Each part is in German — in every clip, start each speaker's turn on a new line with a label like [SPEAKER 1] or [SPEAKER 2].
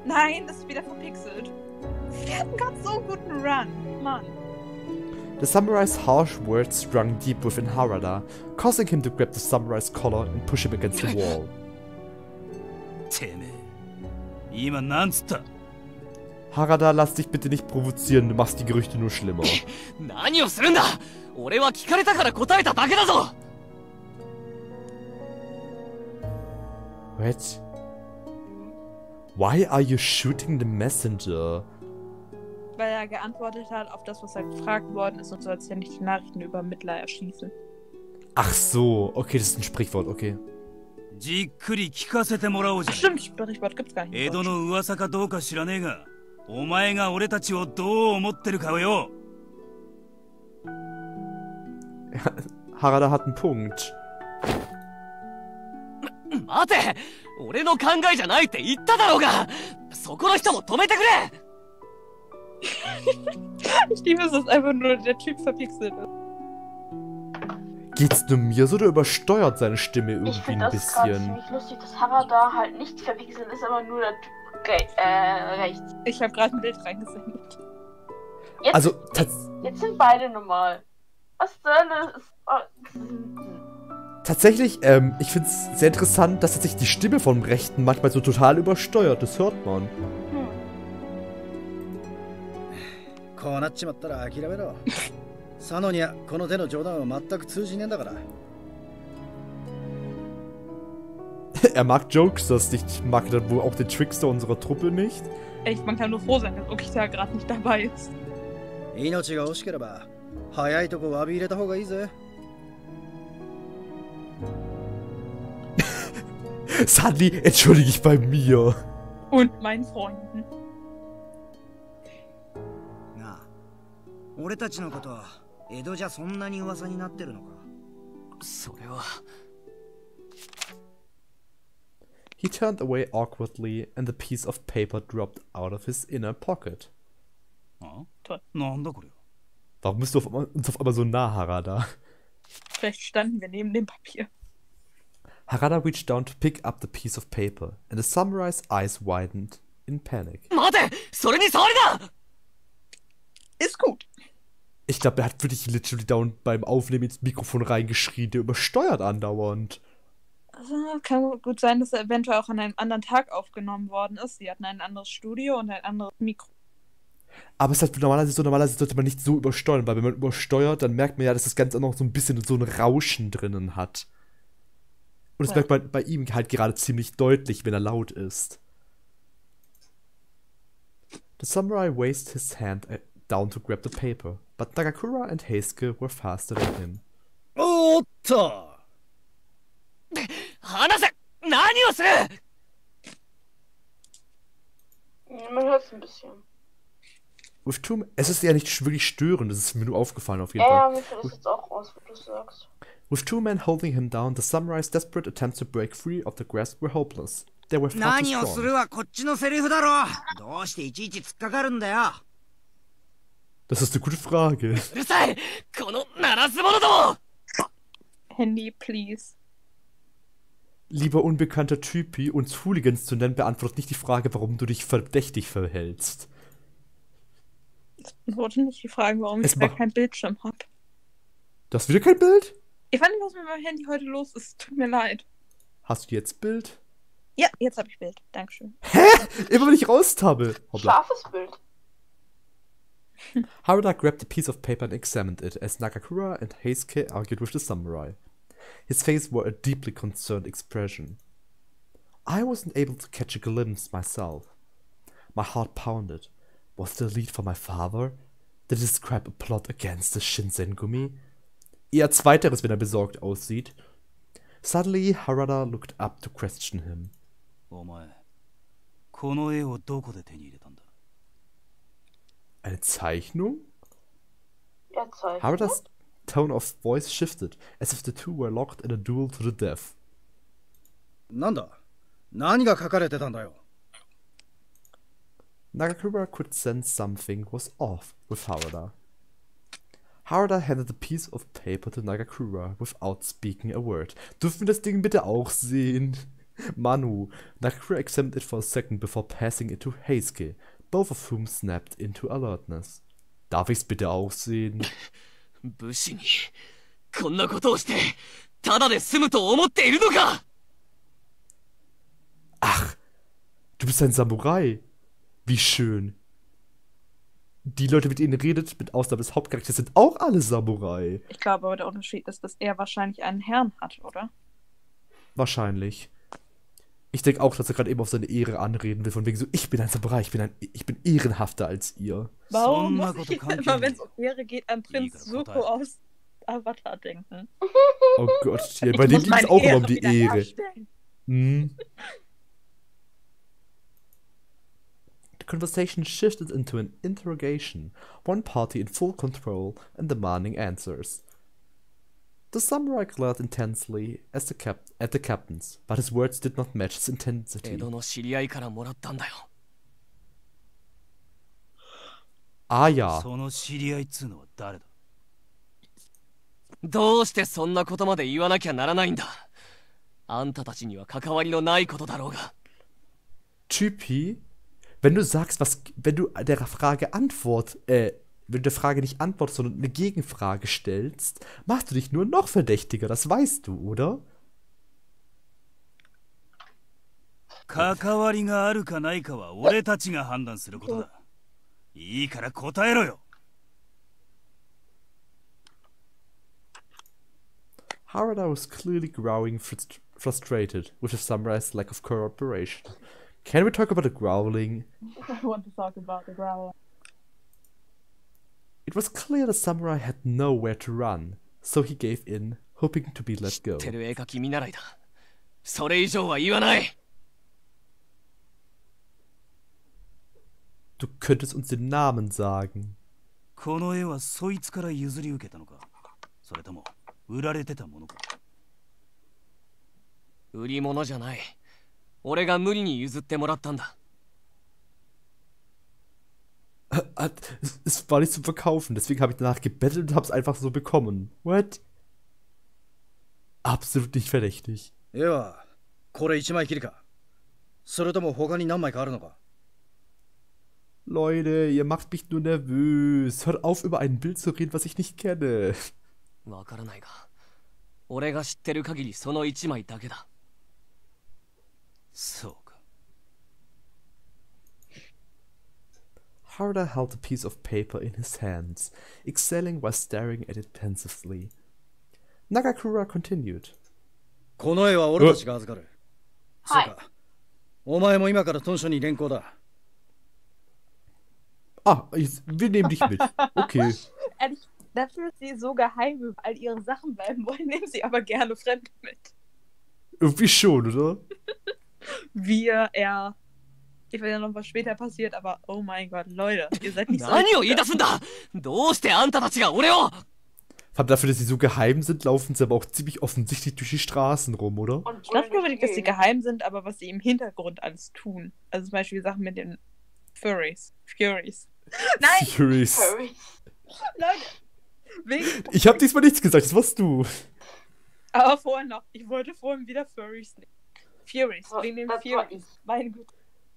[SPEAKER 1] Nein, das ist wieder verpixelt. Wir hatten gerade so einen guten Run. Mann.
[SPEAKER 2] The samurai's harsh words rung deep within Harada, causing him to grab the samurai's collar and push him against the wall.
[SPEAKER 3] てめえ今なんつった
[SPEAKER 2] Harada, lass dich bitte nicht provozieren, du machst die Gerüchte nur schlimmer.
[SPEAKER 4] 何をするんだ俺は聞かれたから答えただけだぞ
[SPEAKER 2] What? Why are you shooting the messenger?
[SPEAKER 1] Weil er geantwortet hat auf das, was er gefragt worden ist und sollst ja nicht die Nachrichten über Mittler erschießen.
[SPEAKER 2] Ach so, okay, das ist ein Sprichwort, okay.
[SPEAKER 3] じっくり聞かせてもらおうじゃん
[SPEAKER 1] Stimmt, Sprichwort gibt's gar nicht.
[SPEAKER 3] 江戸の噂かどうか知らねえがお前が俺たちをどう思ってるかをよ
[SPEAKER 2] Harada hat einen Punkt.
[SPEAKER 4] 待て俺の考えじゃないって言っただろうがそこの人も止めてくれ
[SPEAKER 1] Ich liebe es, dass einfach nur der Typ verpixelt ist.
[SPEAKER 2] Geht's nur mir so oder übersteuert seine Stimme irgendwie
[SPEAKER 5] Ich finde
[SPEAKER 2] ein
[SPEAKER 5] das gerade
[SPEAKER 2] bisschen?
[SPEAKER 5] ziemlich lustig, dass Harada halt nicht verpixelt ist, aber nur der Typ rechts.
[SPEAKER 1] Ich habe gerade ein Bild reingesendet.
[SPEAKER 5] Jetzt,
[SPEAKER 2] Also,
[SPEAKER 5] jetzt sind beide normal. Was zur Hölle ist...
[SPEAKER 2] tatsächlich, ich find's sehr interessant, dass sich die Stimme vom Rechten manchmal so total übersteuert. Das hört man.
[SPEAKER 6] こうなっちまったら諦めろ。佐野にはこの手の冗談は全く通じねえんだから。
[SPEAKER 2] Er mag Jokesters nicht, mag dann wohl auch den Trickster unserer Truppe nicht.
[SPEAKER 1] Echt, man kann nur froh sein, dass Okita gerade nicht dabei ist.
[SPEAKER 6] 命が惜しければ早いとこ詫び入れた方がいいぜ。
[SPEAKER 2] Sadly, entschuldige ich bei mir.
[SPEAKER 1] Und meinen Freunden.
[SPEAKER 6] なあ、俺たちのことは江戸じゃそんなに噂になってるのか。
[SPEAKER 4] それは
[SPEAKER 2] He turned away awkwardly, and a piece of paper dropped out of his inner pocket.
[SPEAKER 3] あ
[SPEAKER 1] ト
[SPEAKER 3] なんだこれ
[SPEAKER 2] Warum bist du uns auf einmal so nah, Harada?
[SPEAKER 1] Vielleicht standen wir neben dem Papier.
[SPEAKER 2] Harada reached down to pick up the piece of paper, and the samurai's eyes widened in panic.
[SPEAKER 4] 待てそれに触りだ
[SPEAKER 1] Ist gut.
[SPEAKER 2] Ich glaube, er hat wirklich literally down beim Aufnehmen ins Mikrofon reingeschrien, der übersteuert andauernd.
[SPEAKER 1] Also, kann gut sein, dass er eventuell auch an einem anderen Tag aufgenommen worden ist. Sie hatten ein anderes Studio und ein anderes Mikro.
[SPEAKER 2] Aber es ist halt normalerweise sollte man nicht so übersteuern, weil wenn man übersteuert, dann merkt man ja, dass das Ganze auch noch so ein bisschen so ein Rauschen drinnen hat. Und das merkt man bei ihm halt gerade ziemlich deutlich, wenn er laut ist. The samurai raised his hand down to grab the paper, but Nagakura and Heisuke were faster than him.
[SPEAKER 6] おーっと。
[SPEAKER 4] 話せ何をする
[SPEAKER 5] Man hört es ein bisschen.
[SPEAKER 2] With two, es ist ja nicht wirklich störend, das ist mir nur aufgefallen auf jeden
[SPEAKER 5] Ja,
[SPEAKER 2] Fall.
[SPEAKER 5] mir fällt das jetzt auch raus, wo du sagst.
[SPEAKER 2] With two men holding him down, the samurai's desperate attempts to break free of the grasp were hopeless. They were far too
[SPEAKER 6] 何をす
[SPEAKER 2] strong.
[SPEAKER 6] るはこっちのセリフだろ。どうしていちいち突っかかるんだよ。
[SPEAKER 2] Das ist eine gute Frage.
[SPEAKER 4] うるさいこの鳴らす者ども
[SPEAKER 1] Handy, please.
[SPEAKER 2] Lieber unbekannter Typi, uns Hooligans zu nennen, beantwortet nicht die Frage, warum du dich verdächtig verhältst.
[SPEAKER 1] Ich wollte nicht die Frage, warum
[SPEAKER 2] Es
[SPEAKER 1] ich da
[SPEAKER 2] macht-
[SPEAKER 1] kein Bildschirm habe.
[SPEAKER 2] Du hast wieder kein Bild?
[SPEAKER 1] Ich weiß nicht, was mit meinem Handy heute los ist. Tut mir leid.
[SPEAKER 2] Hast du jetzt Bild?
[SPEAKER 1] Ja, jetzt habe ich Bild. Dankeschön.
[SPEAKER 2] Immer wenn ich raustabe. Hoppla.
[SPEAKER 5] Scharfes Bild.
[SPEAKER 2] Harada grabbed a piece of paper and examined it as Nagakura and Heisuke argued with the samurai. His face wore a deeply concerned expression. I wasn't able to catch a glimpse myself. My heart pounded. Was the lead for my father? Did it describe a plot against the Shinsengumi? Eher zweiteres, wenn er besorgt aussieht. Suddenly, Harada looked up to question him.
[SPEAKER 3] お前この絵をどこで手に入れたんだ
[SPEAKER 2] Eine Zeichnung?
[SPEAKER 5] Er zeigt.
[SPEAKER 2] Harada's tone of voice shifted, as if the two were locked in a duel to the death.
[SPEAKER 6] なんだ何が書かれてたんだよ。
[SPEAKER 2] Nagakura could sense something was off with Harada. Harada handed a piece of paper to Nagakura without speaking a word. Dürfen wir das Ding bitte auch sehen? Manu. Nakura examined it for a second before passing it to Heisuke, both of whom snapped into alertness. Darf ich's bitte auch sehen?
[SPEAKER 4] 武士にこんなことをしてただで済むと思っているのか。
[SPEAKER 2] Ach, du bist ein Samurai. Wie schön. Die Leute, mit denen ihr redet, mit Ausnahme des Hauptcharakters, sind auch alle Samurai.
[SPEAKER 1] Ich glaube aber, der Unterschied ist, dass er wahrscheinlich einen Herrn hat, oder?
[SPEAKER 2] Wahrscheinlich. Ich denke auch, dass er gerade eben auf seine Ehre anreden will, von wegen so, ich bin ein Samurai, ich bin ehrenhafter als ihr.
[SPEAKER 1] Warum
[SPEAKER 3] So,
[SPEAKER 1] muss ich immer, wenn es um Ehre geht, an Prinz Zuko aus Avatar denken?
[SPEAKER 2] Oh Gott, ja, bei dem ging es auch immer um die Ehre.
[SPEAKER 1] wiederherstellen.
[SPEAKER 2] Hm. The conversation shifted into an interrogation, one party in full control and demanding answers. The samurai glared intensely at the captains, but his words did not match his
[SPEAKER 4] 江
[SPEAKER 2] intensity.
[SPEAKER 4] 戸の知り合いからもらったんだよ。
[SPEAKER 2] Ah ja,
[SPEAKER 3] その知り合いっつうのは誰だ。
[SPEAKER 4] どうしてそんなことまで言わなきゃならないんだ。あんたたちには関わりのないことだろうが。
[SPEAKER 2] Typi, wenn du sagst, wenn du der Frage wenn du der Frage nicht antwortest, sondern eine Gegenfrage stellst, machst du dich nur noch verdächtiger, das weißt du, oder?
[SPEAKER 3] 関わりがあるかないかは俺たちが判断することだ。いいから答えろよ。
[SPEAKER 2] Harada was clearly growling frustrated with the samurai's lack of cooperation. Can we talk about the growling?
[SPEAKER 1] I want to talk about the growl.
[SPEAKER 2] It was clear the samurai had nowhere to run, so he gave in, hoping to be let go.
[SPEAKER 4] てる絵描き見習いだ。それ以上は言わない。
[SPEAKER 2] Du könntest uns den Namen sagen.
[SPEAKER 3] この絵はそいつから譲り受けたのか、それとも売られてたものか。
[SPEAKER 4] 売り物じゃない。俺が無理に譲ってもらったんだ。
[SPEAKER 2] Es war nicht zum Verkaufen, deswegen habe ich danach gebettelt und habe es einfach so bekommen. What? Absolut nicht verdächtig.
[SPEAKER 6] 絵はこれ1枚きりか、それとも他に何枚かあるのか。
[SPEAKER 2] Leute, ihr macht mich nur nervös. Hört auf, über ein Bild zu reden, was ich nicht kenne.
[SPEAKER 4] わからないが、俺が知ってる限りその1枚だけだ。
[SPEAKER 3] そうか。
[SPEAKER 2] Harada held a piece of paper in his hands, exhaling while staring at it pensively. Nagakura continued.
[SPEAKER 6] この絵は俺たちが預かる。
[SPEAKER 5] はい
[SPEAKER 6] そうか。お前も今から豚書に連行だ。
[SPEAKER 2] Ah, wir nehmen dich mit. Okay.
[SPEAKER 1] Ehrlich, dafür, dass sie so geheim über all ihre Sachen bleiben wollen, nehmen sie aber gerne Fremde mit.
[SPEAKER 2] Irgendwie schon, oder?
[SPEAKER 1] Er. Ich weiß ja noch, was später passiert, aber oh mein Gott, Leute, ihr seid nicht so.
[SPEAKER 4] 何を言い出すんだ。どうしてあんたたちが俺を。
[SPEAKER 2] Vor allem dafür, dass sie so geheim sind, laufen sie aber auch ziemlich offensichtlich durch die Straßen rum, oder?
[SPEAKER 5] Und
[SPEAKER 1] Ich glaube nicht unbedingt, dass sie geheim sind, aber was sie im Hintergrund alles tun. Also zum Beispiel Sachen mit den Furies. Nein,
[SPEAKER 2] Furies.
[SPEAKER 5] Furry.
[SPEAKER 1] Leute. Wegen,
[SPEAKER 2] Ich habe diesmal nichts gesagt, das warst du.
[SPEAKER 1] aber vorhin noch. Ich wollte vorhin wieder Furies nehmen. Furies,
[SPEAKER 5] Das
[SPEAKER 1] wegen den
[SPEAKER 5] war
[SPEAKER 1] Furies. Meine Güte.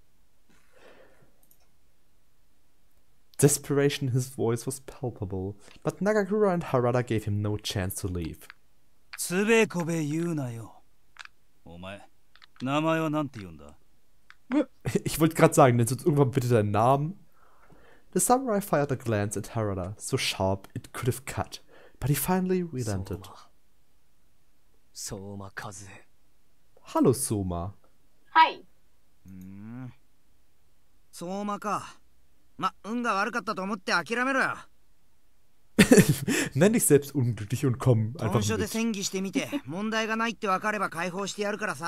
[SPEAKER 2] Desperation in his voice was palpable, but Nagakura and Harada gave him no chance to leave.
[SPEAKER 3] つべこべ言うなよ。お前、名前はなんて言うんだ。
[SPEAKER 2] Ich wollte gerade sagen, nennst uns irgendwann bitte deinen Namen? The samurai fired a glance at Harada, so sharp it could have cut, but he finally relented.
[SPEAKER 4] 相馬和恵。
[SPEAKER 2] Hallo, Soma.
[SPEAKER 5] はい。
[SPEAKER 7] 相馬か。ま、運が悪かったと思って諦めろよ。
[SPEAKER 2] Nenn dich selbst unglücklich und komm
[SPEAKER 7] 豚
[SPEAKER 2] einfach
[SPEAKER 7] 書で
[SPEAKER 2] mit.
[SPEAKER 7] 戦議してみて問題がないって分かれば解放してやるからさ。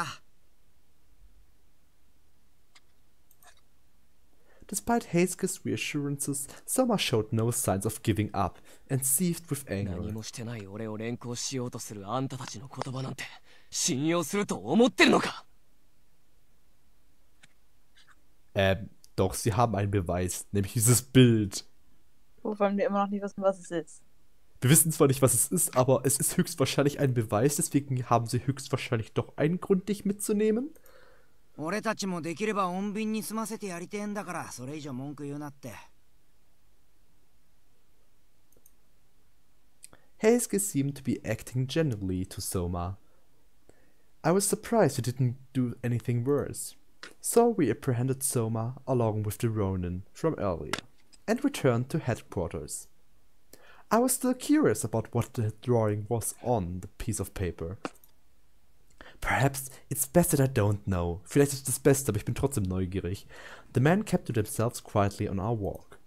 [SPEAKER 2] Despite Heisuke's reassurances, Soma showed no signs of giving up and seethed with
[SPEAKER 4] 何
[SPEAKER 2] anger.
[SPEAKER 4] もしてない俺を連行しようとするあんたたちの言葉なんて信用すると思ってるのか。
[SPEAKER 2] Doch, sie haben einen Beweis, nämlich dieses Bild.
[SPEAKER 1] Wovon wir immer noch nicht wissen, was es ist.
[SPEAKER 2] Wir wissen zwar nicht, was es ist, aber es ist höchstwahrscheinlich ein Beweis, deswegen haben sie höchstwahrscheinlich doch einen Grund, dich mitzunehmen.
[SPEAKER 7] 俺たちもできれば穏便に済ませてやりてえんだから、それ以上文句言うなって。
[SPEAKER 2] Heisuke seemed to be acting genuinely to Soma. I was surprised he didn't do anything worse. So we apprehended Soma along with the Ronin from earlier and returned to headquarters. I was still curious about what the drawing was on the piece of paper. Perhaps it's best that I don't know. Vielleicht ist das Beste, aber ich bin trotzdem neugierig. The men kept to themselves quietly on our walk.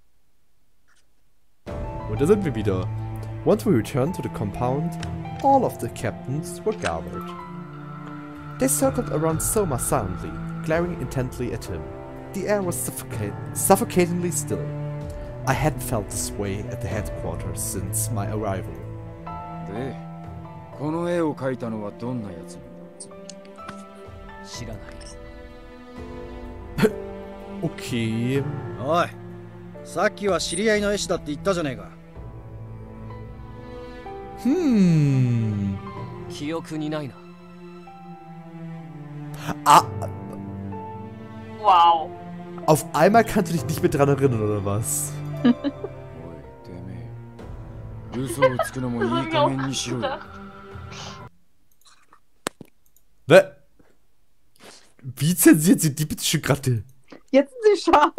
[SPEAKER 2] Und da sind wir wieder. Once we returned to the compound, all of the captains were gathered. They circled around Soma silently, glaring intently at him. The air was suffocatingly still. I hadn't felt this way at the headquarters since my arrival.
[SPEAKER 8] で、この絵を描いたのはどんなやつなんだ？
[SPEAKER 4] 知らない。
[SPEAKER 2] Okay.
[SPEAKER 6] おい、さっきは知り合いの絵師だって言ったじゃねえか。
[SPEAKER 4] 記憶にないな。
[SPEAKER 2] Ah!
[SPEAKER 5] Wow.
[SPEAKER 2] Auf einmal kannst du dich nicht mehr dran erinnern, oder was?
[SPEAKER 8] おい、てめえ。嘘をつくのもいい加減にしろよ。
[SPEAKER 2] Wie zensiert sie die bitte schön gerade?
[SPEAKER 1] Jetzt sind sie scharf.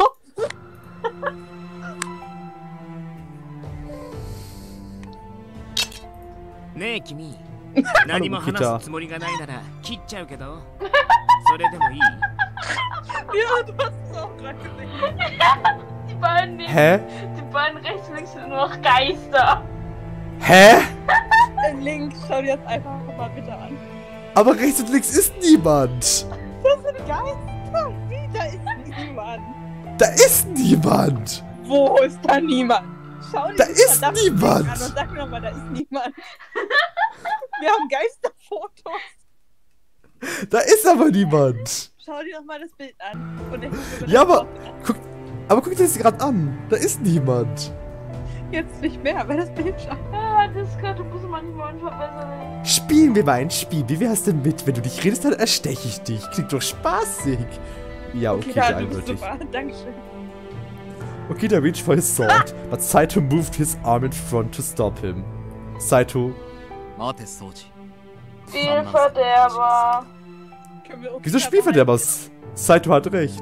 [SPEAKER 7] ねえ君、何も話すつもりがないなら切っちゃうけど、それでもいい？
[SPEAKER 1] Ja, du hast es auch gerade gesehen.
[SPEAKER 5] Die beiden,
[SPEAKER 2] Hä?
[SPEAKER 5] Die beiden rechts links sind nur noch Geister.
[SPEAKER 2] Hä?
[SPEAKER 1] Links, schau dir das einfach mal bitte an.
[SPEAKER 2] Aber rechts und links ist niemand.
[SPEAKER 1] Das sind Geister. Wie? Da ist niemand.
[SPEAKER 2] Da ist niemand.
[SPEAKER 1] Wo ist da niemand? Schau dir
[SPEAKER 2] Da
[SPEAKER 1] das
[SPEAKER 2] ist
[SPEAKER 1] verdammte
[SPEAKER 2] niemand.
[SPEAKER 1] Ding an und sag mir mal, da ist niemand. Wir haben Geisterfotos.
[SPEAKER 2] Da ist aber niemand.
[SPEAKER 1] Schau dir doch mal das Bild an. Und denk über
[SPEAKER 2] Ja,
[SPEAKER 1] das
[SPEAKER 2] aber guck dir das gerade an. Da ist niemand.
[SPEAKER 1] Jetzt nicht mehr, weil das Bild schaut.
[SPEAKER 5] Ah, das könnte muss manchmal verbessern.
[SPEAKER 2] Spielen wir mal ein Spiel. Wie wär's denn mit? Wenn du nicht redest, dann ersteche ich dich. Klingt doch spaßig. Ja, okay,
[SPEAKER 1] Ja,
[SPEAKER 2] sehr
[SPEAKER 1] du bist
[SPEAKER 2] eindeutig.
[SPEAKER 1] super. Dankeschön.
[SPEAKER 2] Okita reached for his sword, but Saito moved his arm in front to stop him. Saito,
[SPEAKER 4] 待て、掃除。
[SPEAKER 5] Spielverderber.
[SPEAKER 2] wieso Spielverderbers? Saito hat recht.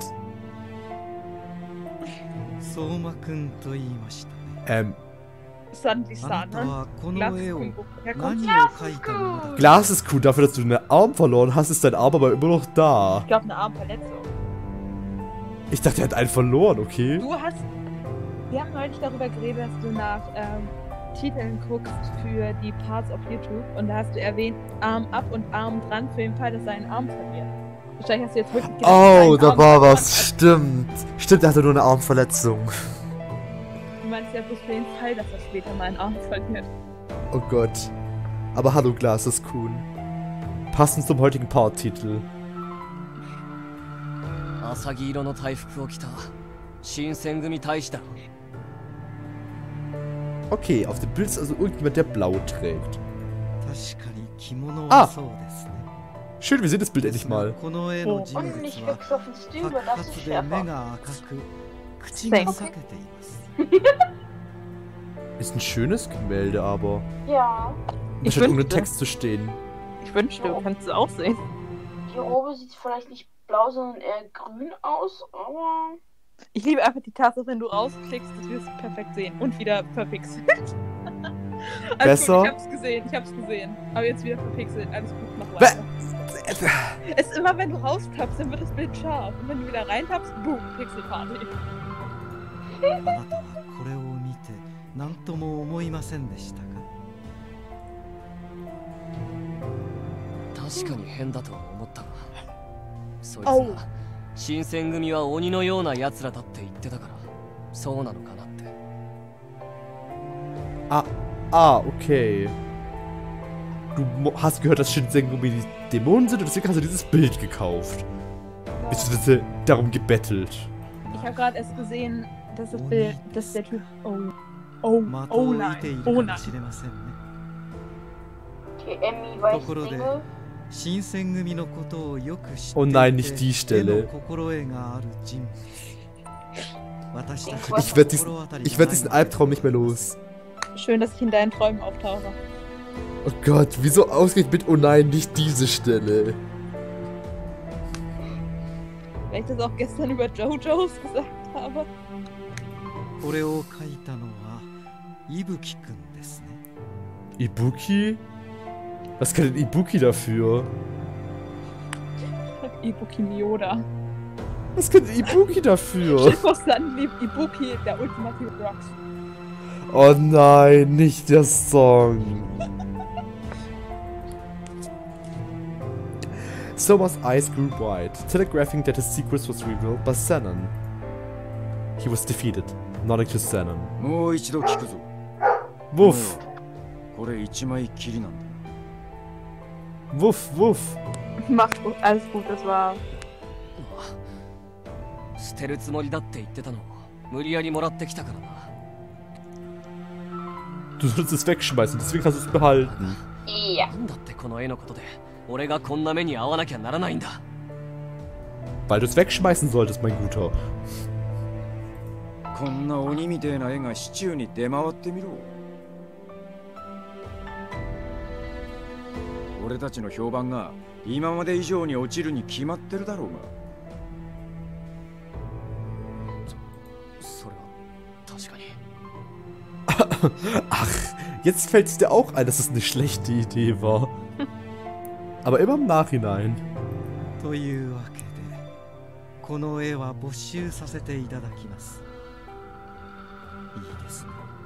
[SPEAKER 9] 相馬くんと言いましたね。
[SPEAKER 1] Sandy-san,
[SPEAKER 9] あなたはこ
[SPEAKER 1] Glas
[SPEAKER 9] の
[SPEAKER 1] ist
[SPEAKER 9] 絵を
[SPEAKER 1] cool. Ja,
[SPEAKER 9] 何
[SPEAKER 1] komm.
[SPEAKER 9] を描いたのだ。
[SPEAKER 2] Glas ist cool, dafür, dass du deinen Arm verloren hast, ist dein Arm aber immer noch da.
[SPEAKER 1] Ich glaube, eine Armverletzung.
[SPEAKER 2] Ich dachte, er hat einen verloren, okay?
[SPEAKER 1] Du hast. Wir haben neulich darüber geredet, dass du nach Titeln guckst für die Parts auf YouTube und da hast du erwähnt, Arm ab und Arm dran für den Fall, dass er einen Arm verliert. Wahrscheinlich hast du jetzt wirklich gedacht,
[SPEAKER 2] Oh,
[SPEAKER 1] dass er
[SPEAKER 2] da
[SPEAKER 1] einen
[SPEAKER 2] war
[SPEAKER 1] Arm
[SPEAKER 2] was. Stimmt. Stimmt, er hatte nur eine Armverletzung.
[SPEAKER 1] Du meinst ja bloß für den Fall, dass er später mal einen Arm verliert.
[SPEAKER 2] Oh Gott. Aber hallo Glas, das ist cool. Passend zum heutigen Part-Titel.
[SPEAKER 4] 浅黄色の大服を着た新選組大使だろ。
[SPEAKER 2] Okay, auf dem Bild ist also irgendjemand, der blau trägt.
[SPEAKER 9] 確かに着物はそうですね。
[SPEAKER 2] Schön, wir sehen das Bild endlich mal.
[SPEAKER 9] この絵の人
[SPEAKER 5] Und
[SPEAKER 9] 物
[SPEAKER 5] nicht
[SPEAKER 9] は
[SPEAKER 5] fix auf den Stil,
[SPEAKER 9] 白
[SPEAKER 5] das ist
[SPEAKER 9] 髪で目
[SPEAKER 5] schärfer.
[SPEAKER 9] が赤く口が裂けています。
[SPEAKER 2] Ist ein schönes Gemälde, aber.
[SPEAKER 5] Ja.
[SPEAKER 2] Da scheint ohne Text zu stehen.
[SPEAKER 1] Ich wünschte, du kannst es auch sehen.
[SPEAKER 5] Die Robe sieht vielleicht nicht blau, sondern eher grün aus, aber.
[SPEAKER 1] Ich liebe einfach die Tatsache, wenn du rausklickst, dass wir es perfekt sehen. Und wieder verpixelt. Alles
[SPEAKER 2] Besser?
[SPEAKER 1] gut, ich hab's gesehen. Aber jetzt wieder verpixelt. Alles gut, mach weiter. Es ist immer, wenn du raustappst, dann wird das Bild scharf. Und wenn du wieder reintappst, boom, Pixelparty.
[SPEAKER 9] あなたはこれを見て何とも思いませんでしたか。
[SPEAKER 4] 確かに変だとは思ったが、そいつは新選組は鬼のような奴らだって言ってたから、そうなのかなって。
[SPEAKER 2] Okay. Du hast gehört, dass Shinsengumi die Dämonen sind und deswegen hast du dieses Bild gekauft. Bist du darum gebettelt?
[SPEAKER 1] Ich habe gerade erst gesehen, dass das Bild, dass der Typ. Oh nein. Oh nein.
[SPEAKER 5] Okay, Emmy weiß Dinge.
[SPEAKER 9] 新選組のことをよく知って
[SPEAKER 2] Oh
[SPEAKER 9] い
[SPEAKER 2] nein, nicht
[SPEAKER 9] て
[SPEAKER 2] die
[SPEAKER 9] 絵の
[SPEAKER 2] Stelle.
[SPEAKER 9] 心得がある人物。私たち
[SPEAKER 2] Ich werd diesen Albtraum nicht mehr los.
[SPEAKER 1] Schön, dass ich in deinen Träumen auftauche.
[SPEAKER 2] Oh Gott, wieso ausgerechnet mit Oh nein, nicht diese Stelle?
[SPEAKER 1] Weil ich das auch gestern über JoJo's gesagt habe.
[SPEAKER 9] これを書いたのは伊吹くんですね。
[SPEAKER 2] Ibuki? Was kann denn Ibuki dafür?
[SPEAKER 1] Ibuki Miyoda.
[SPEAKER 2] Was kann denn Ibuki dafür?
[SPEAKER 1] Schiffverstand liebt Ibuki, der ultimative Rocks.
[SPEAKER 2] Oh nein, nicht der Song. Soma's eyes grew wide, telegraphing that his secret was revealed by Zenon. He was defeated, nodding to Zenon.
[SPEAKER 8] もう一度聞くぞ。
[SPEAKER 2] Wuff,
[SPEAKER 8] これ一枚きりなんだ。
[SPEAKER 2] wuff, wuff.
[SPEAKER 1] Macht gut, alles gut, das war.
[SPEAKER 4] 捨てるつもりだって言ってたのを無理やりもらってきたからな。
[SPEAKER 2] Du sollst es wegschmeißen, deswegen hast du es behalten.
[SPEAKER 5] Ja.
[SPEAKER 4] なんだってこの絵のことで俺がこんな目に遭わなきゃならないんだ。
[SPEAKER 2] Weil du es wegschmeißen solltest, mein Guter.
[SPEAKER 8] こんな鬼みてえな絵が市中に出回ってみろ。俺たちの評判が今まで以上に落ちるに決まってるだろうが。
[SPEAKER 4] それは確かに。
[SPEAKER 2] Ach, jetzt fällt es dir auch ein, dass es eine schlechte Idee war. Aber immer im Nachhinein.
[SPEAKER 9] というわけでこの絵は没収させていただきます。いいですね。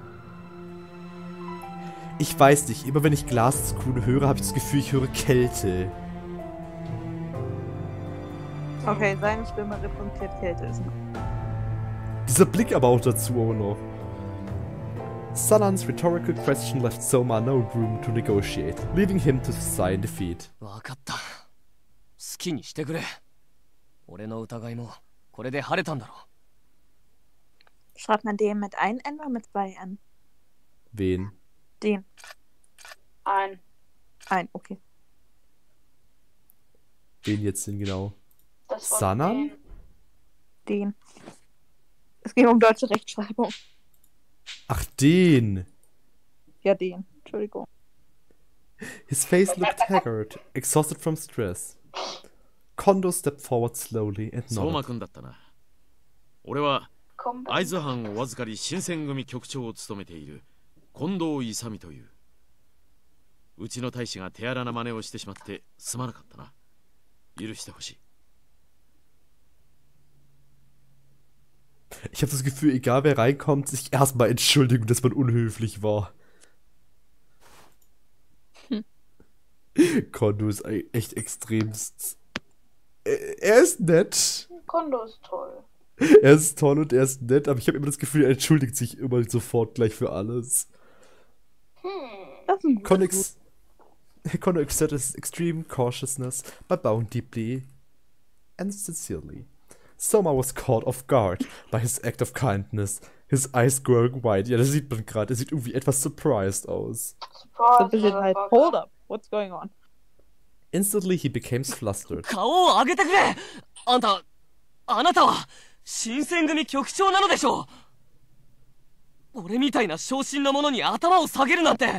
[SPEAKER 2] Ich weiß nicht, immer wenn ich Glaskugel höre, habe ich das Gefühl, ich höre Kälte.
[SPEAKER 1] Okay, seine Stimme repräsentiert Kälte.
[SPEAKER 2] Dieser Blick aber auch dazu auch noch. Sanan's rhetorical question left Soma no room to negotiate, leaving him to sigh in defeat.
[SPEAKER 4] わかった。好きにしてくれ。俺の疑いもこれで晴れたんだろう。
[SPEAKER 1] Schreibt man den mit einem N oder mit zwei N?
[SPEAKER 2] Wen?
[SPEAKER 1] Den.
[SPEAKER 5] Ein.
[SPEAKER 1] Ein, okay.
[SPEAKER 2] Wen jetzt denn genau?
[SPEAKER 5] Das war
[SPEAKER 2] Sanan?
[SPEAKER 1] Den. Es ging um deutsche Rechtschreibung.
[SPEAKER 2] Ach, den!
[SPEAKER 1] Ja, den. Entschuldigung.
[SPEAKER 2] His face looked haggard, exhausted from stress. Kondo stepped forward slowly and
[SPEAKER 3] 相馬
[SPEAKER 2] nodded.
[SPEAKER 3] 君だったな。俺は
[SPEAKER 5] Komm,
[SPEAKER 3] 会津藩お預かり新選組局長を務めている近藤勇という。うちの大使が手荒な真似をしてしまってすまなかったな。許してほしい。
[SPEAKER 2] Ich habe das Gefühl, egal wer reinkommt, sich erstmal entschuldigen, dass man unhöflich war. Kondo ist echt extremst. Er ist nett.
[SPEAKER 5] Kondo ist toll.
[SPEAKER 2] Er ist toll und er ist nett, aber ich habe immer das Gefühl, er entschuldigt sich immer sofort gleich für alles.
[SPEAKER 1] Das ist ein gutes
[SPEAKER 2] Kondo exerted his extreme cautiousness by bowing deeply and sincerely. Soma was caught off guard by his act of kindness, his eyes growing wide. Ja, das sieht man gerade. Er sieht irgendwie etwas surprised aus.
[SPEAKER 1] So ein bisschen halt, hold up, what's going on?
[SPEAKER 2] Instantly he became flustered.
[SPEAKER 4] 顔を上げてくれ。あなたは新選組局長なのでしょう。俺みたいな小心な者に頭を下げるなんて。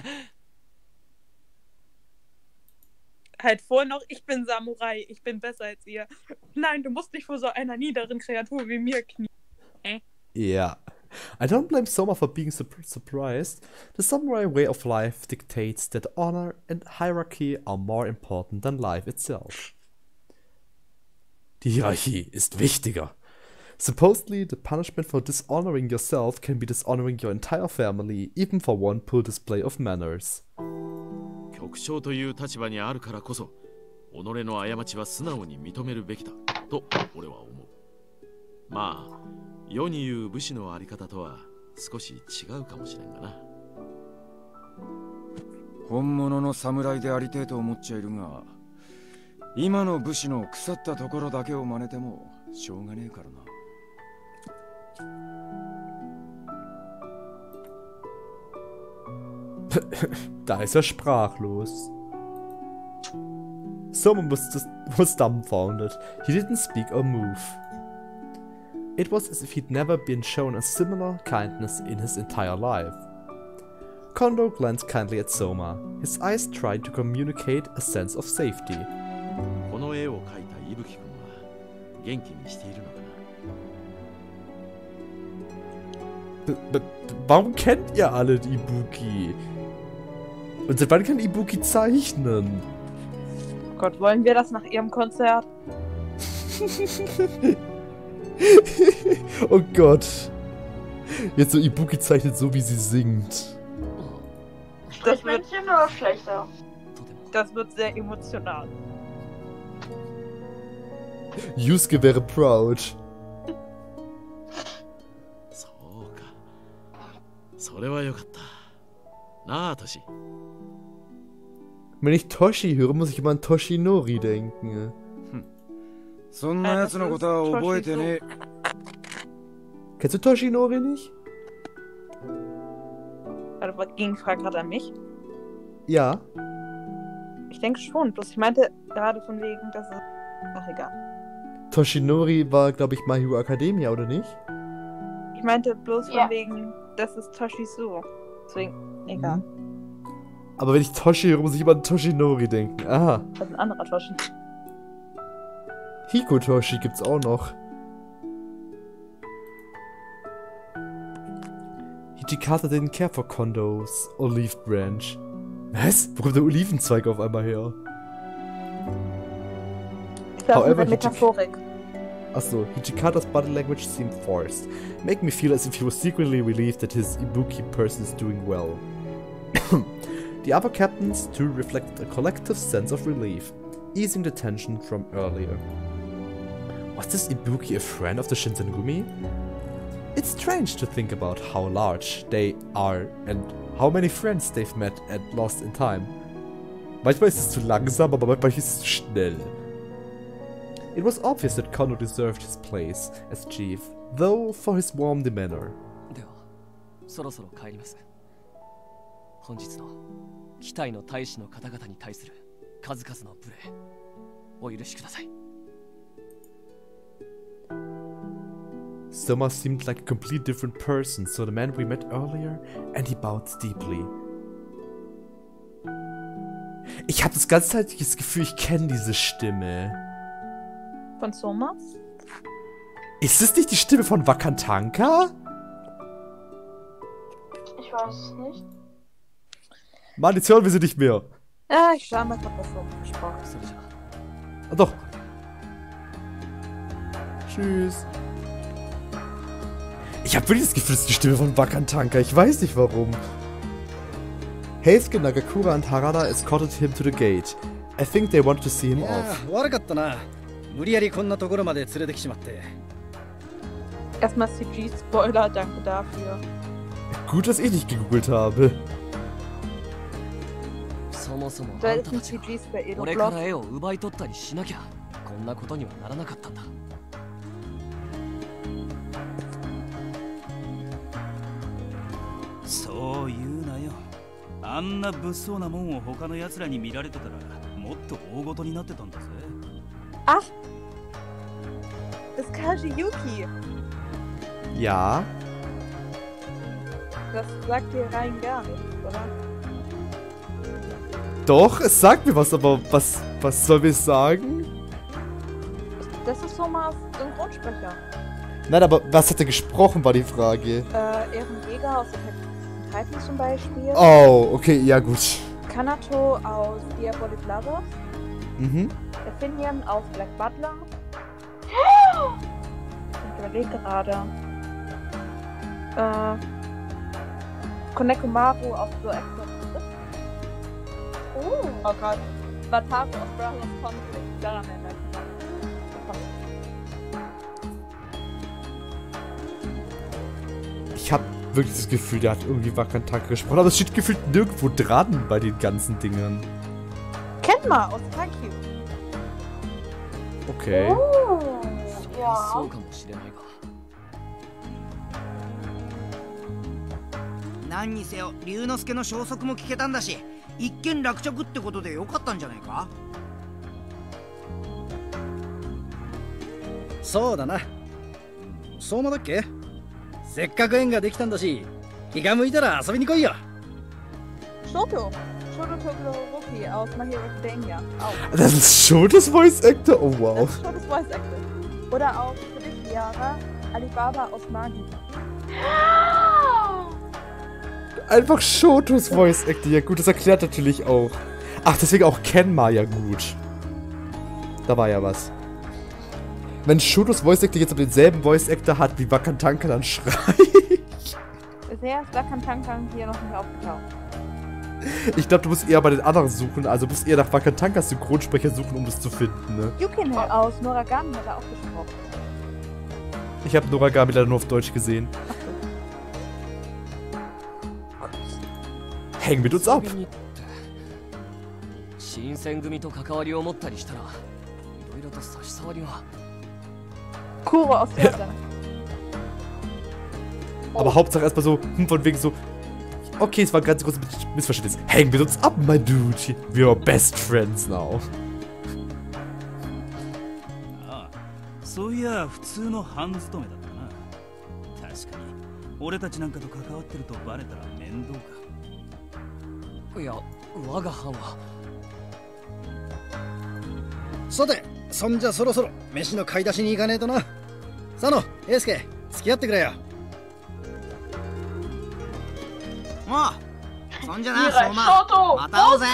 [SPEAKER 1] Halt vorher noch, ich bin Samurai, ich bin besser als ihr. Nein, du musst nicht vor so einer niederen Kreatur wie mir knien.
[SPEAKER 2] Yeah. I don't blame Soma for being surprised. The samurai way of life dictates that honor and hierarchy are more important than life itself. Die Hierarchie ist wichtiger. Supposedly, the punishment for dishonoring yourself can be dishonoring your entire family, even for one poor display of manners.
[SPEAKER 3] 局長という立場にあるからこそ、己の過ちは素直に認めるべきだと俺は思う。まあ、世に言う武士のあり方とは少し違うかもしれんがな。
[SPEAKER 8] 本物の侍でありてえと思っちゃいるが、今の武士の腐ったところだけを真似てもしょうがねえからな。
[SPEAKER 2] Da ist er sprachlos. Soma was dumbfounded. He didn't speak or move. It was as if he'd never been shown a similar kindness in his entire life. Kondo glanced kindly at Soma, his eyes trying to communicate a sense of safety.
[SPEAKER 3] この絵を描いた伊吹君は元気にしているのかな？
[SPEAKER 2] Warum kennt ihr alle Ibuki? Und seit wann kann Ibuki zeichnen?
[SPEAKER 1] Gott, wollen wir das nach ihrem Konzert?
[SPEAKER 2] Oh Gott. Jetzt so Ibuki zeichnet so, wie sie singt.
[SPEAKER 1] Das wird,
[SPEAKER 5] Strichmännchen oder schlechter?
[SPEAKER 1] das wird sehr emotional.
[SPEAKER 2] Yusuke wäre proud.
[SPEAKER 3] そうか。それはよかった。なあ、トシ。
[SPEAKER 2] Wenn ich Toshi höre, muss ich immer an Toshinori denken.
[SPEAKER 8] そんな奴のことは覚えてねえ。
[SPEAKER 2] Kennst du Toshinori nicht?
[SPEAKER 1] Also, ging die Frage gerade an mich?
[SPEAKER 2] Ja.
[SPEAKER 1] Ich denke schon, bloß ich meinte gerade von wegen, dass es... Ach, egal.
[SPEAKER 2] Toshinori war, glaube ich, My Hero Academia, oder nicht?
[SPEAKER 1] Ich meinte bloß
[SPEAKER 5] Ja.
[SPEAKER 1] von wegen, das ist Toshizo. Deswegen, egal.
[SPEAKER 2] Aber wenn ich Toshi höre, muss ich immer an Toshinori denken. Aha.
[SPEAKER 1] Das ist ein anderer Toshi.
[SPEAKER 2] Hikotoshi gibt's auch noch. Hijikata didn't care for Kondo's olive branch. Was? Wo kommt der Olivenzweig auf einmal her?
[SPEAKER 1] Ich glaube,
[SPEAKER 2] However,
[SPEAKER 1] mit Metaphorik.
[SPEAKER 2] Achso, Hijikata's body language seemed forced, making me feel as if he was secretly relieved that his Ibuki person is doing well. The other captains too reflected a collective sense of relief, easing the tension from earlier. Was this Ibuki a friend of the Shinsengumi? It's strange to think about how large they are and how many friends they've met and lost in time. Manchmal ist es zu langsam, aber manchmal ist es zu schnell. It was obvious that Kondo deserved his place as chief, though for his warm demeanor.
[SPEAKER 4] ではそろそろ帰ります。本日の期待の大使の方々に対する数々の無礼お許しください。
[SPEAKER 2] Soma seemed like a completely different person, so the man we met earlier, and he bowed deeply. Ich habe das ganzheitliche Gefühl, ich kenne diese Stimme.
[SPEAKER 1] Von Soma?
[SPEAKER 2] Ist es nicht die Stimme von Wakantanka?
[SPEAKER 5] Ich weiß es nicht.
[SPEAKER 2] Mann, jetzt hören wir sie nicht mehr.
[SPEAKER 1] Ja, ich schau mal, was Soma gesprochen.
[SPEAKER 4] それじゃ
[SPEAKER 2] Ah, doch. Tschüss. Ich habe wirklich das Gefühl, das ist die Stimme von Wakantanka. Ich weiß nicht warum. Heisuke, Nagakura and Harada escorted him to the gate. I think they wanted to see him
[SPEAKER 6] いや
[SPEAKER 2] off.
[SPEAKER 6] 悪かったな。無理やりこんなところまで連れてきちまって。
[SPEAKER 1] Erstmal CG-Spoiler, danke dafür.
[SPEAKER 2] Gut, dass ich nicht gegoogelt habe.
[SPEAKER 4] そもそも
[SPEAKER 1] Du
[SPEAKER 4] あん
[SPEAKER 1] hättest
[SPEAKER 4] た
[SPEAKER 1] einen
[SPEAKER 4] たちが
[SPEAKER 1] CG-Spell
[SPEAKER 4] 俺か
[SPEAKER 1] Edo-Blog.
[SPEAKER 4] ら絵を奪い取ったりしなきゃこんなことにはならなかったんだ。
[SPEAKER 10] そう言うなよ。あんな物騒なもんを他の奴らに見られてたらもっと大ごとになってたんだぜ。
[SPEAKER 1] Ach! Das ist Kaji Yuki.
[SPEAKER 2] Ja.
[SPEAKER 1] Das sagt dir rein gar nichts, oder?
[SPEAKER 2] Doch, es sagt mir was, aber was soll wir sagen?
[SPEAKER 1] Das ist Somas Synchronsprecher.
[SPEAKER 2] Nein, aber was hat er gesprochen, war die Frage.
[SPEAKER 1] Ehrenjäger aus Attack on Titan zum Beispiel.
[SPEAKER 2] Oh, okay, ja gut.
[SPEAKER 1] Kanato aus Diabolic Lovers.
[SPEAKER 2] Mhm.
[SPEAKER 1] Finian aus Black Butler. Ich überlege gerade. Konekomaru aus The Exorcist. Oh Gott. Wataru aus Brothers Conflict. Daran erinnert mich.
[SPEAKER 2] Ich habe wirklich das Gefühl, der hat irgendwie Wakantanka gesprochen, aber es steht gefühlt nirgendwo dran bei den ganzen Dingern.
[SPEAKER 1] Kenma aus Haikyuu.
[SPEAKER 2] Okay.
[SPEAKER 5] Oh, ja.
[SPEAKER 4] そうかもしれないが。
[SPEAKER 11] 何にせよ龍之介の消息も聞けたんだし、一件落着ってことでよかったんじゃないか。
[SPEAKER 6] そうだな。相馬だっけ？せっかく縁ができたんだし、気が向いたら遊びに来いよ。
[SPEAKER 1] Shoto. Shoto Todoroki aus My Hero Academia. Auch.
[SPEAKER 2] Das ist Shotos Voice Actor? Oh wow.
[SPEAKER 1] Das ist Shotos Voice Actor. Oder auch für dich, Yara, Alibaba aus Magi.
[SPEAKER 2] Einfach Shotos Voice Actor. Ja gut, das erklärt natürlich auch. Ach, deswegen auch Kenma ja gut. Da war ja was. Wenn Shotos Voice Actor jetzt aber denselben Voice Actor hat wie Wakantanka, dann schrei ich.
[SPEAKER 1] Bisher ist Wakantanka hier noch nicht aufgetaucht.
[SPEAKER 2] Ich glaube, du musst eher bei den anderen suchen. Also du musst eher nach Wakantankas Synchronsprecher suchen, um das zu finden, ne?
[SPEAKER 1] Yukine aus Noragami hat er auch gesprochen.
[SPEAKER 2] Ich habe Noragami leider nur auf Deutsch gesehen. Häng mit uns ab.
[SPEAKER 4] 新選組と関わりを持ったりしたら、いろいろと差し障りは。
[SPEAKER 1] Kuro aus Japan.
[SPEAKER 2] Aber Hauptsache erstmal so, von wegen so. Okay, es war ein ganz großes Missverständnis. Häng mit uns ab, my dude. We are best friends now.
[SPEAKER 10] ああ、そういや普通の班勤めだったな。確かに俺たちなんかと関わってるとバレたら面倒か。
[SPEAKER 4] いや、我が班は。
[SPEAKER 6] さて、そんじゃそろそろ飯の買い出しに行かねえとな。佐野、英介、付き合ってくれよ。
[SPEAKER 7] もう、そんじゃな、
[SPEAKER 5] Mira,
[SPEAKER 7] 相馬。
[SPEAKER 5] Shoto,
[SPEAKER 7] また会おうぜ。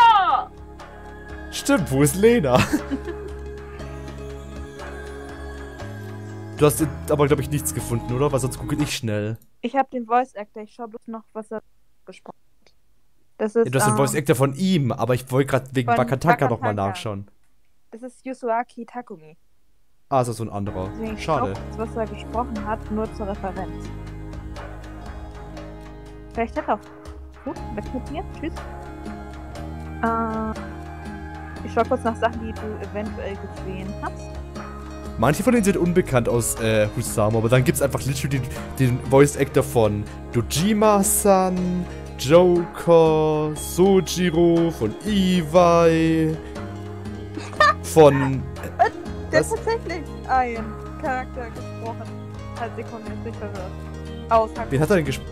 [SPEAKER 5] Lena!
[SPEAKER 2] Stimmt, wo ist Lena? Du hast aber, glaube ich, nichts gefunden, oder? Weil sonst gucke ich schnell.
[SPEAKER 1] Ich habe den Voice Actor, ich schau bloß noch, was er gesprochen hat. Das ist,
[SPEAKER 2] Ja, du hast den Voice Actor von ihm, aber ich wollte gerade wegen Wakantanka nochmal nachschauen.
[SPEAKER 1] Das ist Yusuaki Takumi.
[SPEAKER 2] Ah, ist das so ein anderer.
[SPEAKER 1] Deswegen
[SPEAKER 2] Schade.
[SPEAKER 1] das, was er gesprochen hat, nur zur Referenz. Vielleicht hat er auch. Gut, weg mit mir. Tschüss. Ich schau kurz nach Sachen, die du eventuell gesehen hast.
[SPEAKER 2] Manche von denen sind unbekannt aus Husama, aber dann gibt es einfach literally den Voice Actor von Dojima-san, Joker, Sojiro, von Iwai, von...
[SPEAKER 1] Der hat tatsächlich einen Charakter gesprochen. Halt Sekunde, jetzt bin ich verwirrt. Aus Hakuoki.
[SPEAKER 2] Wen hat er denn gesprochen?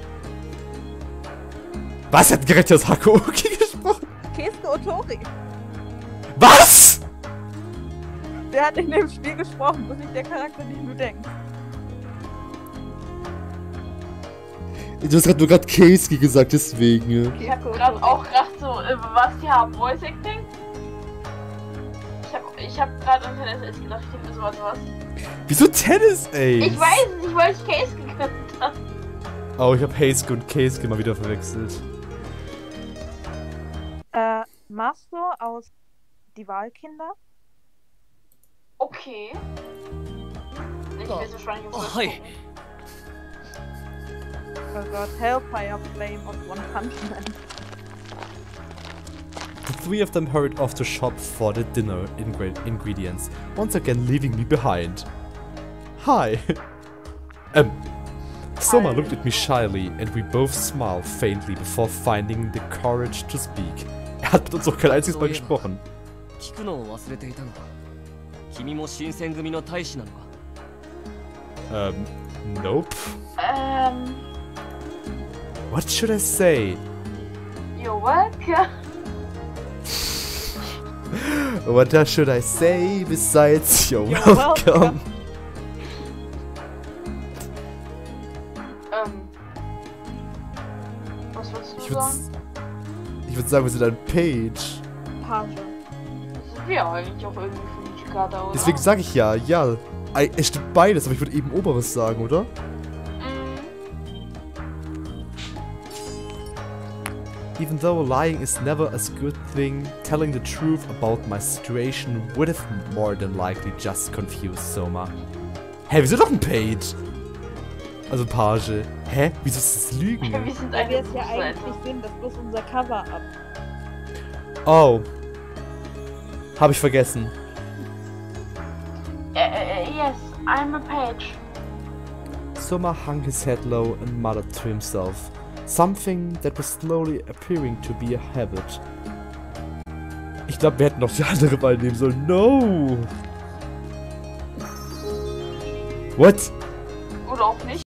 [SPEAKER 2] Was? Er hat direkt aus Hakuoki gesprochen?
[SPEAKER 1] Keisuke Otori.
[SPEAKER 2] Was?
[SPEAKER 1] Der hat in dem Spiel gesprochen, das ist nicht der Charakter, den du denkst.
[SPEAKER 2] Du hast nur gerade Keisuke gesagt, deswegen.
[SPEAKER 5] Ich hab auch gerade so, was die haben, Voice Acting? Ich hab gerade an Tennis Ace gedacht, ich denke sowas.
[SPEAKER 2] Wieso Tennis Ace?
[SPEAKER 5] Ich weiß es nicht, weil ich Case gekannt habe.
[SPEAKER 2] Oh, ich hab Heisuke und Keisuke mal wieder verwechselt.
[SPEAKER 1] Master aus Die Wahlkinder.
[SPEAKER 5] Okay. Ich weiß wahrscheinlich, was
[SPEAKER 4] Hi.
[SPEAKER 1] Oh Gott, Hellfire Flame of One Punch Man.
[SPEAKER 2] The three of them hurried off to shop for the dinner ingredients, once again leaving me behind. Hi. Soma looked at me shyly, and we both smiled faintly before finding the courage to speak. Hat mit uns noch kein einziges Mal gesprochen.
[SPEAKER 4] 聞くのを忘れていたの。君も新選組の大使なのか？
[SPEAKER 2] Nope. What should I say?
[SPEAKER 5] You're welcome.
[SPEAKER 2] What should I say besides you're welcome?
[SPEAKER 5] Was würdest du sagen?
[SPEAKER 2] Ich würde sagen, wir sind ein Page.
[SPEAKER 1] Page.
[SPEAKER 5] Das sind wir eigentlich auch irgendwie für die Karte, oder?
[SPEAKER 2] Deswegen sage ich ja. Es stimmt beides, aber ich würde eben Oberes sagen, oder? Even though lying is never a good thing, telling the truth about my situation would have more than likely just confused Soma. Hä, wir sind doch ein Page! Also Page. Hä? Wieso ist das Lügen?
[SPEAKER 5] Wir sind
[SPEAKER 1] Weil wir es ja
[SPEAKER 5] Buchseite.
[SPEAKER 1] eigentlich nicht sehen, das ist bloß unser Cover ab.
[SPEAKER 2] Oh. Hab ich vergessen.
[SPEAKER 5] Yes, I'm a page.
[SPEAKER 2] Soma hung his head low and muttered to himself. Something that was slowly appearing to be a habit. Ich glaube, wir hätten noch die andere Wahl nehmen sollen. No! What?
[SPEAKER 5] Oder auch nicht.